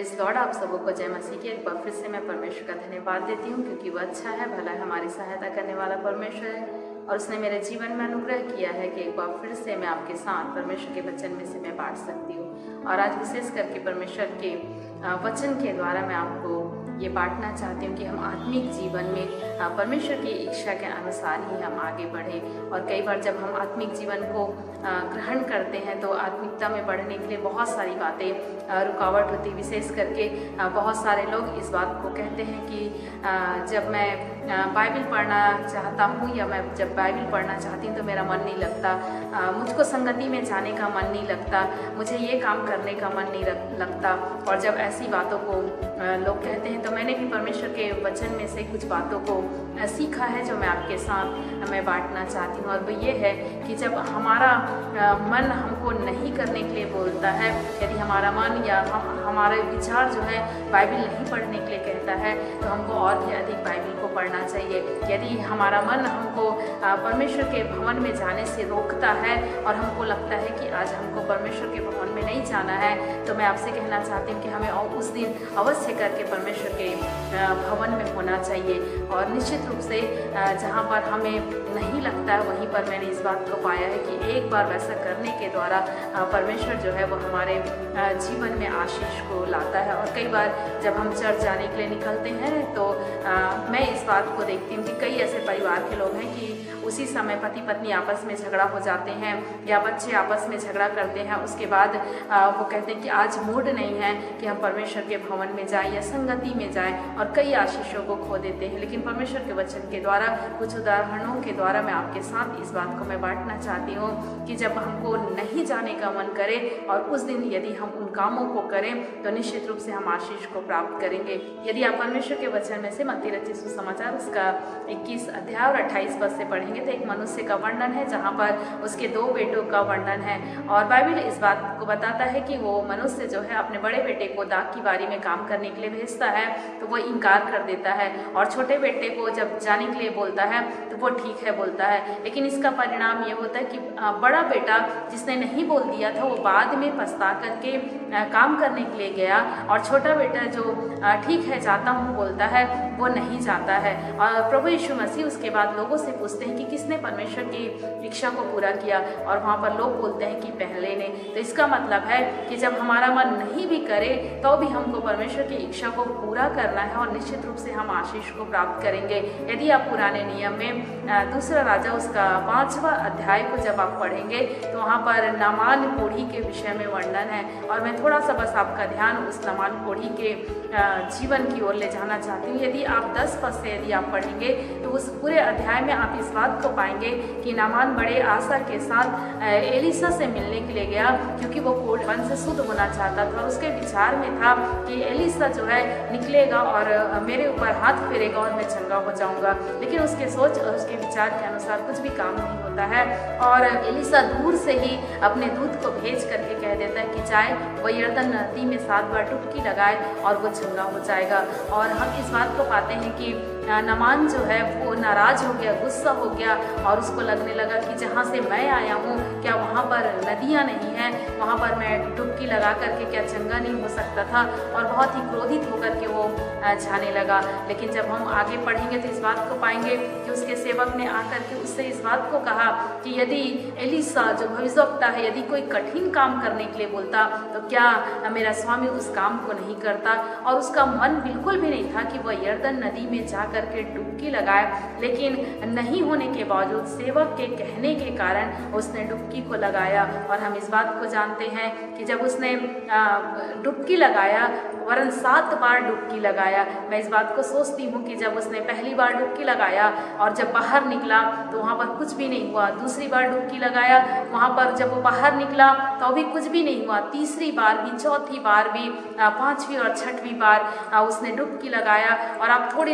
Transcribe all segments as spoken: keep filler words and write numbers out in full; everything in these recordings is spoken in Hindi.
Praise Lord. आप सबों को जय मसीह की एक बार फिर से मैं परमेश्वर का धन्यवाद देती हूँ, क्योंकि वो अच्छा है, भला है, हमारी सहायता करने वाला परमेश्वर है और उसने मेरे जीवन में अनुग्रह किया है कि एक बार फिर से मैं आपके साथ परमेश्वर के वचन में से मैं बांट सकती हूँ। और आज विशेष करके परमेश्वर के वचन के द्वारा मैं आपको ये बांटना चाहती हूँ कि हम आत्मिक जीवन में परमेश्वर की इच्छा के अनुसार ही हम आगे बढ़ें। और कई बार जब हम आत्मिक जीवन को ग्रहण करते हैं तो आत्मिकता में बढ़ने के लिए बहुत सारी बातें रुकावट होती। विशेष करके बहुत सारे लोग इस बात को कहते हैं कि जब मैं बाइबल पढ़ना चाहता हूँ या मैं जब बाइबल पढ़ना चाहती हूँ तो मेरा मन नहीं लगता, मुझको संगति में जाने का मन नहीं लगता, मुझे ये काम करने का मन नहीं लगता। और जब ऐसी बातों को लोग कहते हैं तो मैंने भी परमेश्वर के वचन में से कुछ बातों को सीखा है जो मैं आपके साथ मैं बांटना चाहती हूँ। और वो ये है कि जब हमारा मन हमको नहीं करने के लिए बोलता है, यदि हमारा मन या हम हमारे विचार जो है बाइबल नहीं पढ़ने के लिए कहता है तो हमको और भी अधिक बाइबल को पढ़ना चाहिए। यदि हमारा मन हमको परमेश्वर के भवन में जाने से रोकता है और हमको लगता है कि आज हमको परमेश्वर के भवन में नहीं जाना है, तो मैं आपसे कहना चाहती हूँ कि हमें उस दिन अवश्य करके परमेश्वर के भवन में होना चाहिए। और निश्चित रूप से जहाँ पर हमें नहीं लगता है वहीं पर मैंने इस बात को पाया है कि एक बार वैसा करने के द्वारा परमेश्वर जो है वो हमारे जीवन में आशीष को लाता है। और कई बार जब हम चर्च जाने के लिए निकलते हैं तो आ, मैं इस बात को देखती हूँ कि कई ऐसे परिवार के लोग हैं कि उसी समय पति पत्नी आपस में झगड़ा हो जाते हैं या बच्चे आपस में झगड़ा करते हैं, उसके बाद आ, वो कहते हैं कि आज मूड नहीं है कि हम परमेश्वर के भवन में जाएं या संगति में जाएं, और कई आशीषों को खो देते हैं। लेकिन परमेश्वर के वचन के द्वारा कुछ उदाहरणों के द्वारा मैं आपके साथ इस बात को मैं बांटना चाहती हूँ कि जब हमको नहीं जाने का मन करे और उस दिन यदि हम उन कामों को करें तो निश्चित रूप से हम आशीष को प्राप्त करेंगे। यदि आप परमेश्वर के वचन में से मत्ती रचित सुसमाचार उसका इक्कीस अध्याय और अट्ठाईस पद से पढ़ेंगे तो एक मनुष्य का वर्णन है जहाँ पर उसके दो बेटों का वर्णन है। और बाइबल इस बात को बताता है कि वो मनुष्य जो है अपने बड़े बेटे को दाख की बारी में काम करने के लिए भेजता है तो वो इनकार कर देता है, और छोटे बेटे को जब जाने के लिए बोलता है तो वो ठीक है बोलता है। लेकिन इसका परिणाम ये होता है कि बड़ा बेटा जिसने नहीं बोल दिया था वो बाद में पछता करके काम करने के लिए गया, और छोटा बेटा जो ठीक है जाता हूँ बोलता है वो नहीं जाता है। और प्रभु यीशु मसीह उसके बाद लोगों से पूछते हैं कि किसने परमेश्वर की इच्छा को पूरा किया, और वहाँ पर लोग बोलते हैं कि पहले ने। तो इसका मतलब है कि जब हमारा मन नहीं भी करे तो भी हमको परमेश्वर की इच्छा को पूरा करना है और निश्चित रूप से हम आशीष को प्राप्त करेंगे। यदि आप पुराने नियम में दूसरा राजा उसका पांचवा अध्याय को जब आप पढ़ेंगे तो वहाँ पर नामान कोढ़ी के विषय में वर्णन है, और मैं थोड़ा सा बस आपका ध्यान उस नामान कोढ़ी के जीवन की ओर ले जाना चाहती हूँ। यदि आप दस पद से यदि आप पढ़ेंगे तो उस पूरे अध्याय में आप इस बात को पाएंगे कि नामान बड़े आशा के साथ एलिसा से मिलने के लिए गया, क्योंकि वो कोढ़वन से शुद्ध होना चाहता था। उसके विचार में था कि एलिसा जो है निकलेगा और मेरे ऊपर हाथ फेरेगा और मैं चंगा हो जाऊंगा। लेकिन उसके सोच और उसके विचार के अनुसार कुछ भी काम नहीं होता है, और एलिसा दूर से ही अपने दूत को भेज करके कह देता है कि जाए वो यरदन नदी में सात बार डुबकी लगाए और वो चंगा हो जाएगा। और हम इस बात को पाते हैं कि नामान जो है वो नाराज हो गया, गुस्सा हो गया, और उसको लगने लगा कि जहाँ से मैं आया हूँ क्या वहाँ पर नदियाँ नहीं हैं, वहाँ पर मैं डुबकी लगा करके क्या चंगा नहीं हो सकता था। और बहुत ही क्रोधित होकर के वो जाने लगा। लेकिन जब हम आगे पढ़ेंगे तो इस बात को पाएंगे कि उसके सेवक ने आकर के उससे इस बात को कहा कि यदि एलिसा जो भविष्यवक्ता है यदि कोई कठिन काम करने के लिए बोलता तो क्या मेरा स्वामी उस काम को नहीं करता। और उसका मन बिल्कुल भी नहीं था कि वह यरदन नदी में जा करके डुबकी लगाए, लेकिन नहीं होने के बावजूद सेवक के कहने के कारण उसने डुबकी को लगाया। और हम इस बात को जानते हैं कि जब उसने डुबकी लगाया, वरन सात बार डुबकी लगाया, मैं इस बात को सोचती हूँ कि जब उसने पहली बार डुबकी लगाया और जब बाहर निकला तो वहाँ पर कुछ भी नहीं हुआ, दूसरी बार डुबकी लगाया, वहाँ पर जब वो बाहर निकला तो भी कुछ भी नहीं हुआ, तीसरी बार भी, चौथी बार भी, पांचवी और छठवीं बार उसने डुबकी लगाया। और आप थोड़ी देर के लिए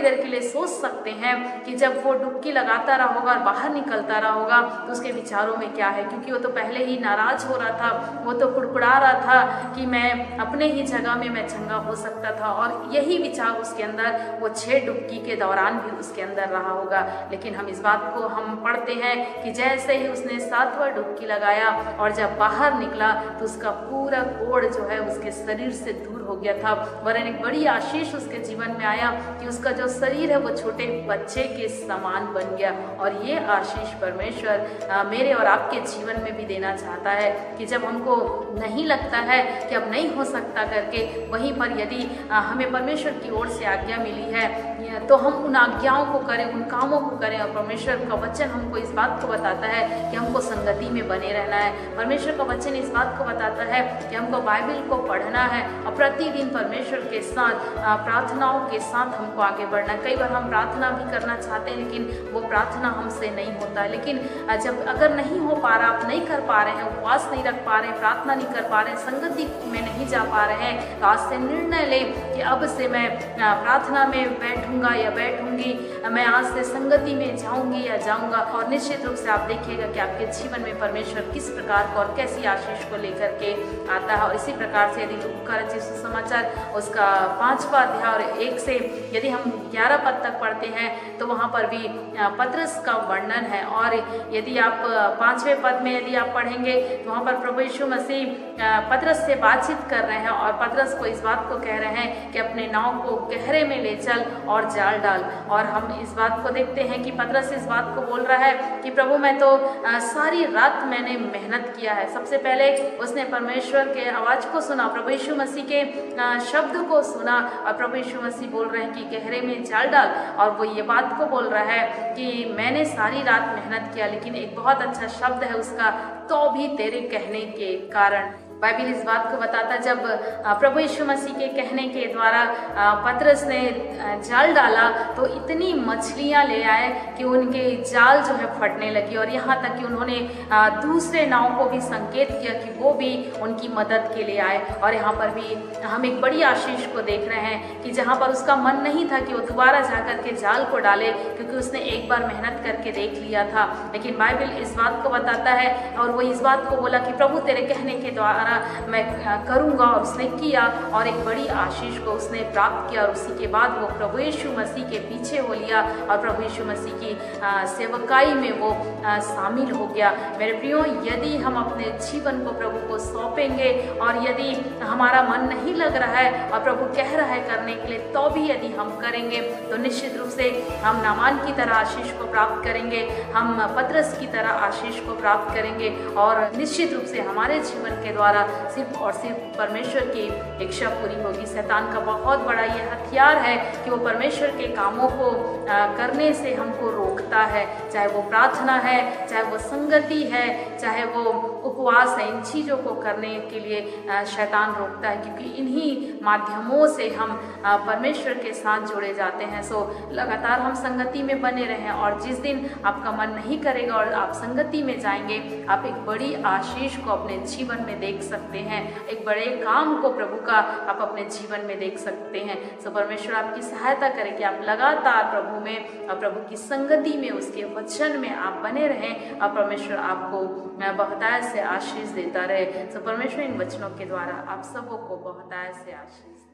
सोच सकते हैं कि जब वो डुबकी लगाता रहा होगा और बाहर निकलता रहा होगा तो उसके विचारों में क्या है, क्योंकि वो तो पहले ही नाराज हो रहा था, वो तो कुड़कुड़ा रहा था कि मैं अपने ही जगह में मैं चंगा हो सकता था, और यही विचार उसके अंदर वो छह डुबकी के दौरान भी उसके अंदर रहा होगा। लेकिन हम इस बात को हम पढ़ते हैं कि जैसे ही उसने सातवां डुबकी लगाया और जब बाहर निकला तो उसका पूरा कोढ़ जो है उसके शरीर से दूर हो गया था। वरन एक बड़ी आशीष उसके जीवन में आया कि उसका जो शरीर है वो छोटे बच्चे के समान बन गया। और ये आशीष परमेश्वर मेरे और आपके जीवन में भी देना चाहता है कि जब हमको नहीं लगता है कि अब नहीं हो सकता करके, वहीं पर यदि हमें परमेश्वर की ओर से आज्ञा मिली है तो हम उन आज्ञाओं को करें, उन कामों को करें। और परमेश्वर का वचन हमको इस बात को बताता है कि हमको संगति में बने रहना है। परमेश्वर का वचन इस बात को बताता है कि हमको बाइबल को पढ़ना है और प्रतिदिन परमेश्वर के साथ प्रार्थनाओं के साथ हमको आगे बढ़ना है। कई बार हम प्रार्थना भी करना चाहते हैं लेकिन वो प्रार्थना हमसे नहीं होता है। लेकिन जब अगर नहीं हो पा रहा, आप नहीं कर पा रहे हैं, उपवास नहीं रख पा रहे हैं, प्रार्थना नहीं कर पा रहे हैं, संगति में नहीं जा पा रहे हैं, तो आज से निर्णय लें कि अब से मैं प्रार्थना में बैठूंगा या बैठूंगी, मैं आज से संगति में जाऊंगी या जाऊंगा। और निश्चित रूप से आप देखिएगा कि आपके जीवन में परमेश्वर किस प्रकार का और कैसी आशीष को लेकर के आता है। और इसी प्रकार से यदि लूका रचित सुसमाचार उसका पांचवा अध्याय और एक से यदि हम ग्यारह पद तक पढ़ते हैं तो वहाँ पर भी पतरस का वर्णन है। और यदि आप पांचवें पद में यदि आप पढ़ेंगे तो वहाँ पर प्रभु यीशु मसीह पतरस से बातचीत कर रहे हैं और पतरस को इस बात को कह रहे हैं कि अपने नाव को गहरे में ले चल और जाल डाल। और हम इस बात को देखते हैं कि पतरस इस बात को बोल रहा है कि प्रभु मैं तो सारी रात मैंने मेहनत किया है। सबसे पहले उसने परमेश्वर के आवाज को सुना, प्रभु यीशु मसीह के शब्द को सुना और प्रभु यीशु मसीह बोल रहे हैं कि गहरे में जाल डाल। और वो ये बात को बोल रहा है कि मैंने सारी रात मेहनत किया, लेकिन एक बहुत अच्छा शब्द है उसका, तो भी तेरे कहने के कारण। बाइबल इस बात को बताता जब प्रभु यीशु मसीह के कहने के द्वारा पतरस ने जाल डाला तो इतनी मछलियां ले आए कि उनके जाल जो है फटने लगी। और यहाँ तक कि उन्होंने दूसरे नाव को भी संकेत किया कि वो भी उनकी मदद के लिए आए। और यहाँ पर भी हम एक बड़ी आशीष को देख रहे हैं कि जहाँ पर उसका मन नहीं था कि वो दोबारा जाकर के जाल को डाले, क्योंकि उसने एक बार मेहनत करके देख लिया था। लेकिन बाइबल इस बात को बताता है और वो इस बात को बोला कि प्रभु तेरे कहने के द्वारा मैं करूंगा, और उसने किया और एक बड़ी आशीष को उसने प्राप्त किया। और उसी के बाद वो प्रभु यीशु मसीह के पीछे हो लिया और प्रभु यीशु मसीह की सेवकाई में वो शामिल हो गया। मेरे प्रियो, यदि हम अपने जीवन को प्रभु को सौंपेंगे और यदि हमारा मन नहीं लग रहा है और प्रभु कह रहा है करने के लिए, तो भी यदि हम करेंगे तो निश्चित रूप से हम नामान की तरह आशीष को प्राप्त करेंगे, हम पतरस की तरह आशीष को प्राप्त करेंगे। और निश्चित रूप से हमारे जीवन के द्वारा सिर्फ और सिर्फ परमेश्वर की इच्छा पूरी होगी। शैतान का बहुत बड़ा ये हथियार है कि वो परमेश्वर के कामों को करने से हमको रोकता है, चाहे वो प्रार्थना है, चाहे वो संगति है, चाहे वो उपवास है। इन चीज़ों को करने के लिए शैतान रोकता है, क्योंकि इन्हीं माध्यमों से हम परमेश्वर के साथ जुड़े जाते हैं। सो लगातार हम संगति में बने रहें, और जिस दिन आपका मन नहीं करेगा और आप संगति में जाएंगे, आप एक बड़ी आशीष को अपने जीवन में देख सकते हैं, एक बड़े काम को प्रभु का आप अपने जीवन में देख सकते हैं। सो परमेश्वर आपकी सहायता करे कि आप लगातार प्रभु में और प्रभु की संगति में, उसके वचन में आप बने रहें और परमेश्वर आपको बहुतायत से आशीष देता रहे। सो परमेश्वर इन वचनों के द्वारा आप सबों को बहुतायत से आशीष